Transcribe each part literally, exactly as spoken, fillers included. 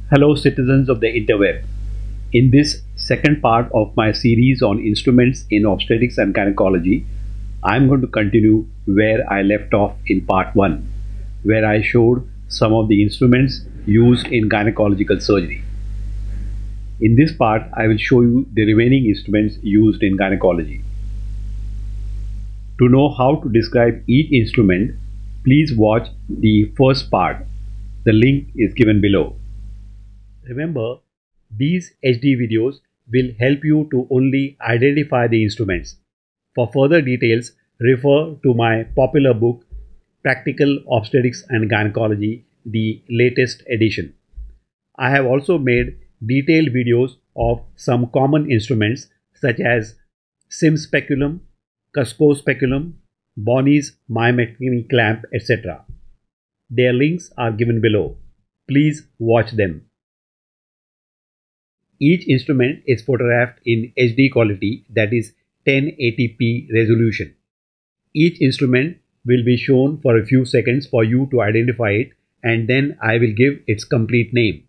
Hello citizens of the interweb. In this second part of my series on instruments in obstetrics and gynecology, I am going to continue where I left off in part one, where I showed some of the instruments used in gynecological surgery. In this part, I will show you the remaining instruments used in gynecology. To know how to describe each instrument, please watch the first part. The link is given below. Remember, these H D videos will help you to only identify the instruments. For further details, refer to my popular book, Practical Obstetrics and Gynecology, the latest edition. I have also made detailed videos of some common instruments such as Sim speculum, Cusco speculum, Bonney's myomectomy clamp, et cetera. Their links are given below. Please watch them. Each instrument is photographed in H D quality, that is ten eighty p resolution. Each instrument will be shown for a few seconds for you to identify it, and then I will give its complete name.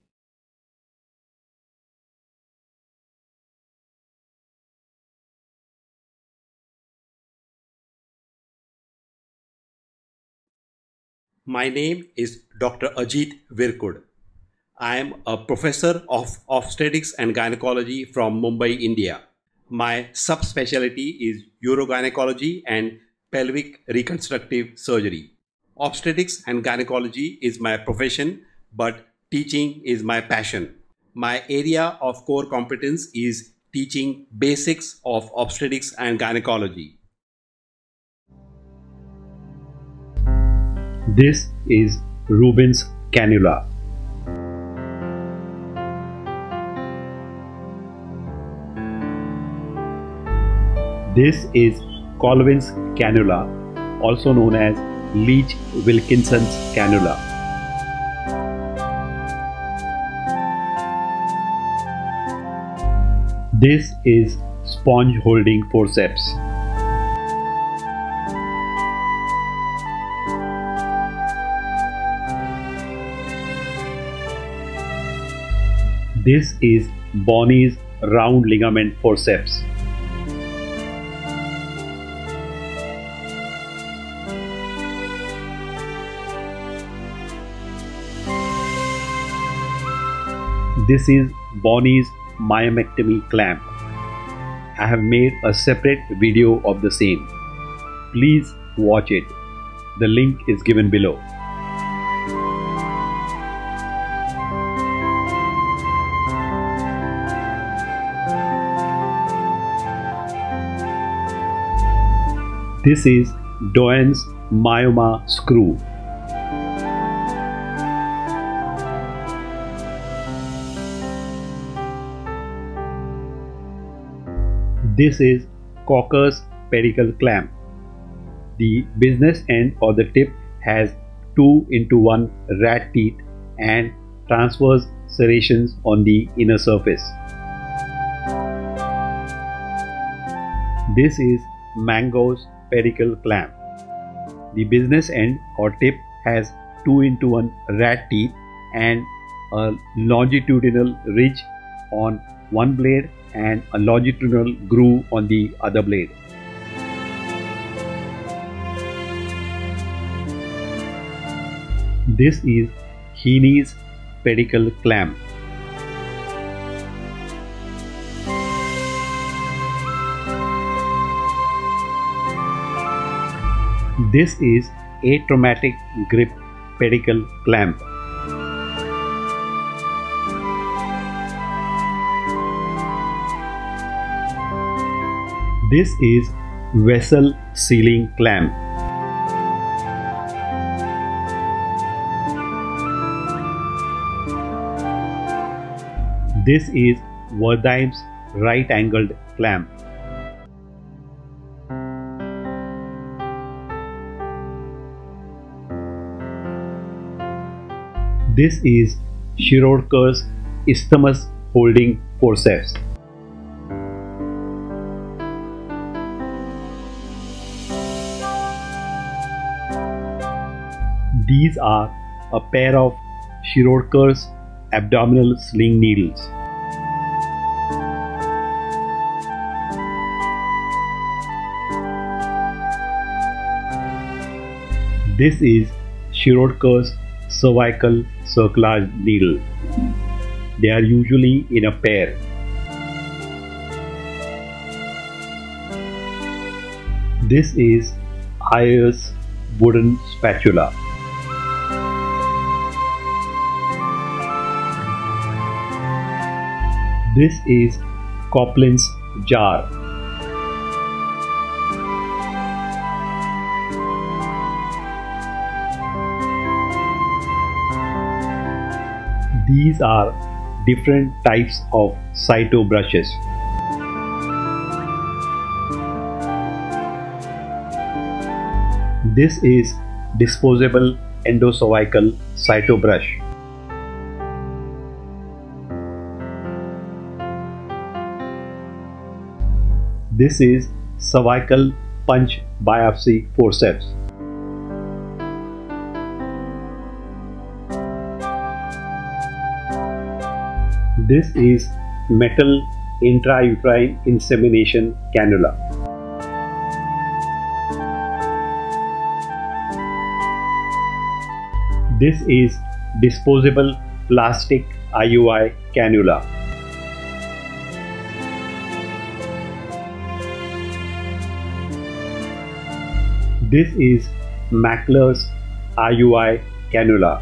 My name is Doctor Ajit Virkud. I am a professor of obstetrics and gynecology from Mumbai, India. My subspecialty is urogynecology and pelvic reconstructive surgery. Obstetrics and gynecology is my profession, but teaching is my passion. My area of core competence is teaching basics of obstetrics and gynecology. This is Rubin's cannula. This is Colvin's cannula, also known as Leach-Wilkinson's cannula. This is sponge holding forceps. This is Bonney's round ligament forceps. This is Bonney's myomectomy clamp. I have made a separate video of the same. Please watch it. The link is given below. This is Doyen's myoma screw. This is Cocker's pedicle clamp. The business end or the tip has two into one rat teeth and transverse serrations on the inner surface. This is Mango's pedicle clamp. The business end or tip has two into one rat teeth and a longitudinal ridge on one blade and a longitudinal groove on the other blade. This is Heaney's pedicle clamp. This is atraumatic grip pedicle clamp. This is vessel sealing clamp. This is Wertheim's right angled clamp. This is Schrodker's isthmus holding forceps. These are a pair of Schrodker's abdominal sling needles. This is Shirodkur's cervical cerclage needle. They are usually in a pair. This is Ayer's wooden spatula. This is Coplin's jar. These are different types of cyto brushes. This is disposable endocervical cyto brush. This is cervical punch biopsy forceps. This is metal intrauterine insemination cannula. This is disposable plastic I U I cannula. This is Mackler's I U I cannula.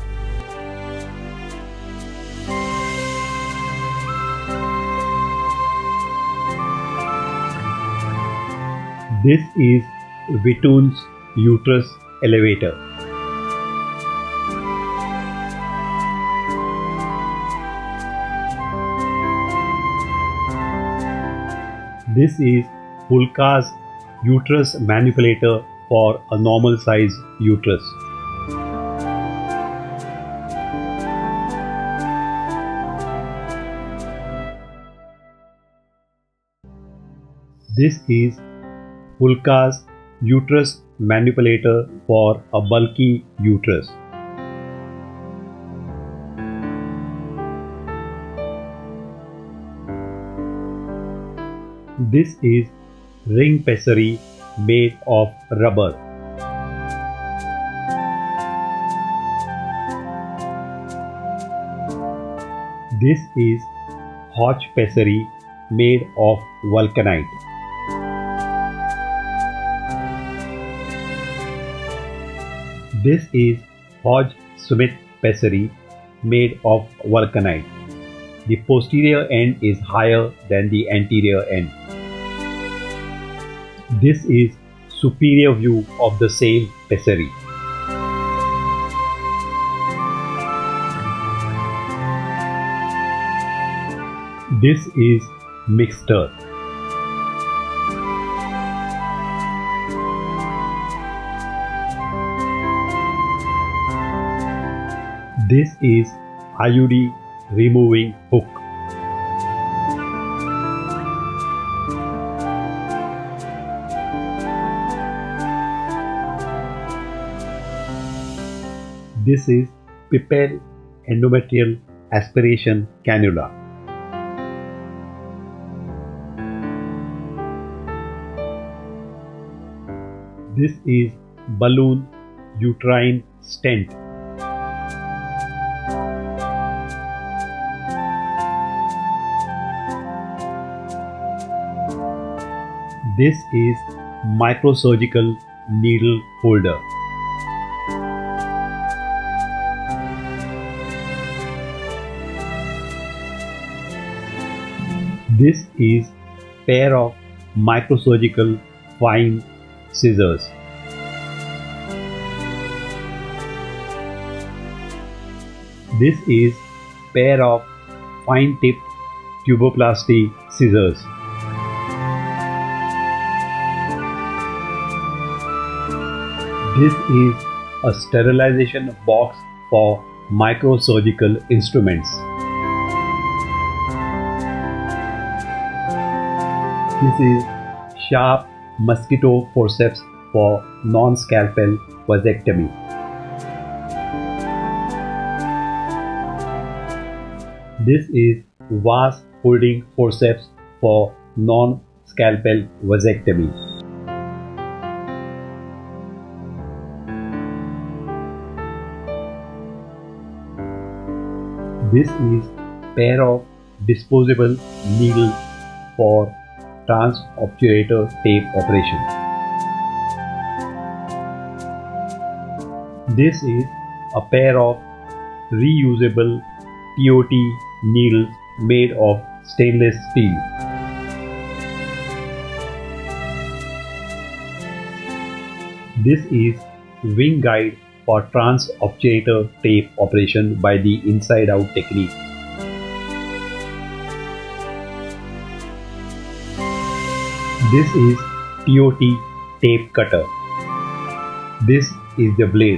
This is Virkud's uterus elevator. This is Pulka's uterus manipulator for a normal size uterus. This is Pulka's uterus manipulator for a bulky uterus. This is ring pessary made of rubber. This is Hodge pessary made of vulcanite. This is Hodge Smith pessary made of vulcanite. The posterior end is higher than the anterior end. This is superior view of the same pessary. This is mixture. This is I U D removing hook. This is Pipel endometrial aspiration cannula. This is balloon uterine stent. This is microsurgical needle holder. This is pair of microsurgical fine scissors. This is pair of fine tipped tuboplasty scissors. This is a sterilization box for microsurgical instruments. This is sharp mosquito forceps for non-scalpel vasectomy. This is vas holding forceps for non-scalpel vasectomy. This is pair of disposable needles for transobturator tape operation. This is a pair of reusable T O T needles made of stainless steel. This is wing guide for transobturator tape operation by the inside out technique. This is T O T tape cutter. This is the blade.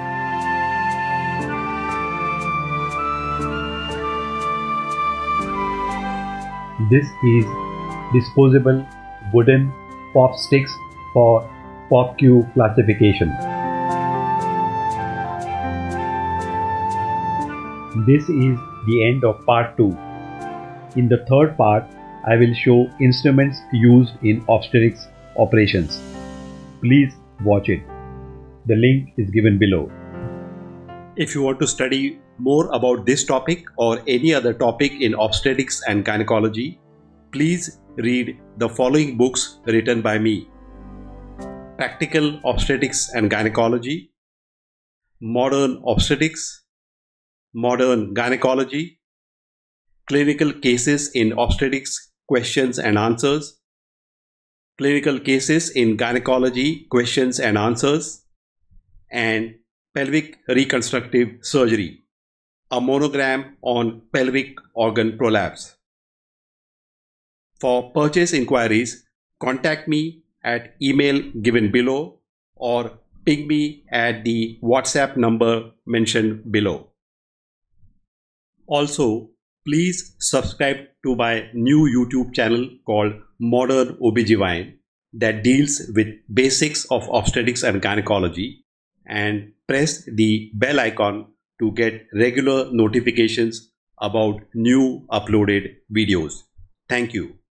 This is disposable wooden pop sticks for P O P Q classification. This is the end of part two. In the third part, I will show instruments used in obstetrics operations. Please watch it. The link is given below. If you want to study more about this topic or any other topic in obstetrics and gynecology, please read the following books written by me: Practical Obstetrics and Gynecology, Modern Obstetrics, Modern Gynecology, Clinical Cases in Obstetrics Questions and Answers, Clinical Cases in Gynecology Questions and Answers, and Pelvic Reconstructive Surgery, a monogram on pelvic organ prolapse. For purchase inquiries, contact me at email given below or ping me at the WhatsApp number mentioned below. Also, please subscribe to my new YouTube channel called Modern O B G Y N that deals with basics of obstetrics and gynecology, and press the bell icon to get regular notifications about new uploaded videos. Thank you.